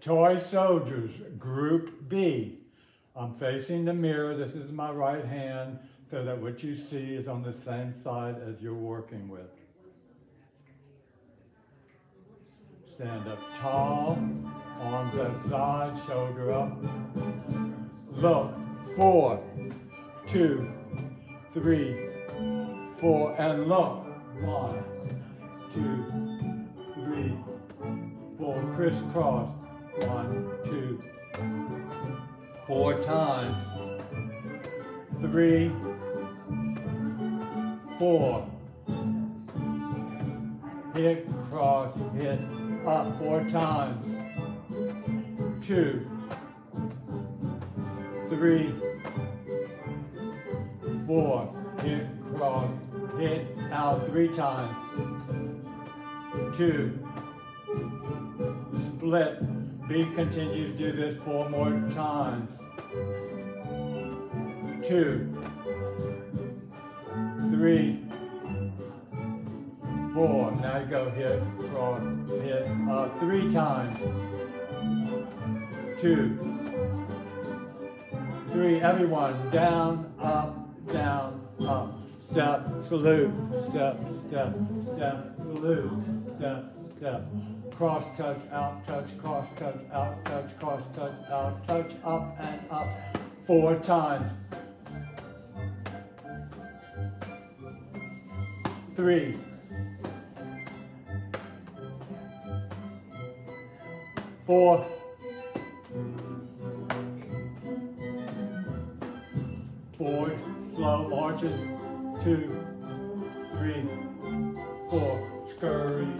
Toy Soldiers, Group B. I'm facing the mirror. This is my right hand, so that what you see is on the same side as you're working with. Stand up tall, arms outside, shoulder up. Look, 4, 2, 3, 4, and look. 1, 2, 3, 4, crisscross. 1, 2, 4 times. 3, 4. Hit, cross, hit, up 4 times. 2, 3, 4. Hit, cross, hit, out 3 times. 2. Split. B continues, do this 4 more times. 2, 3, 4. Now you go hit, cross, hit, up 3 times. 2, 3. Everyone, down, up, step, salute, step, step, step, salute, step, step. Cross, touch, out, touch, cross, touch, out, touch, cross, touch, out, touch, up and up 4 times. 3, 4, 4, slow marches, 2, 3, 4, scurry,